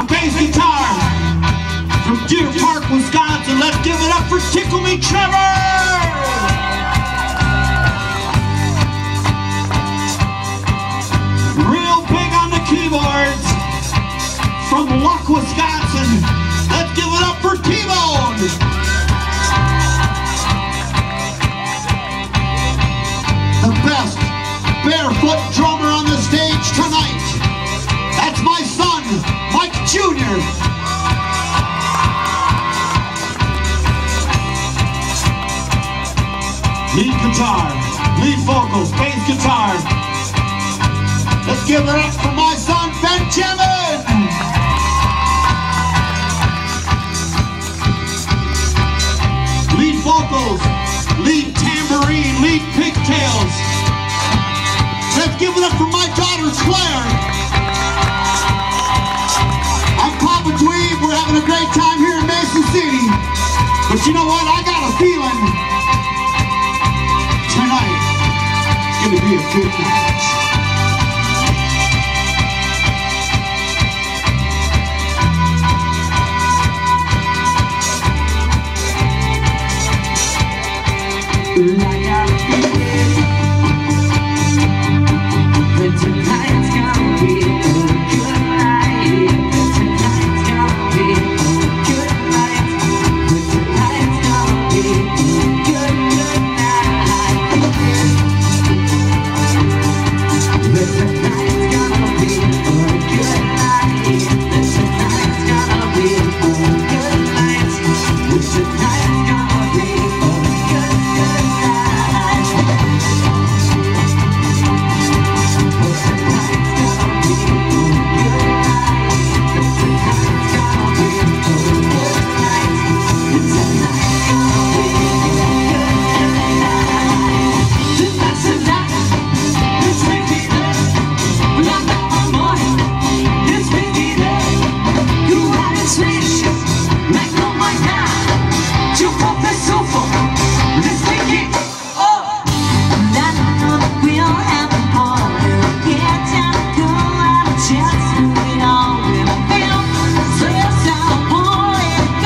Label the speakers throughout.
Speaker 1: bass guitar from Deer Park, Wisconsin. Let's give it up for Tickle Me Trevor! Real big on the keyboards from Luck, Wisconsin. Let's give it up for T-Bone! The best barefoot drummer on the stage tonight. That's my son, Mike Jr. Lead guitar, lead vocals, bass guitar. Let's give it up for my son, Benjamin! Lead vocals, lead tambourine, lead pigtails. Let's give it up for my daughter, Claire. I'm Papa Dweeb. We're having a great time here in Mason City. But you know what? I got a feeling tonight it's going to be a good night.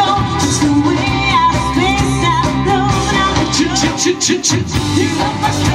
Speaker 2: You love my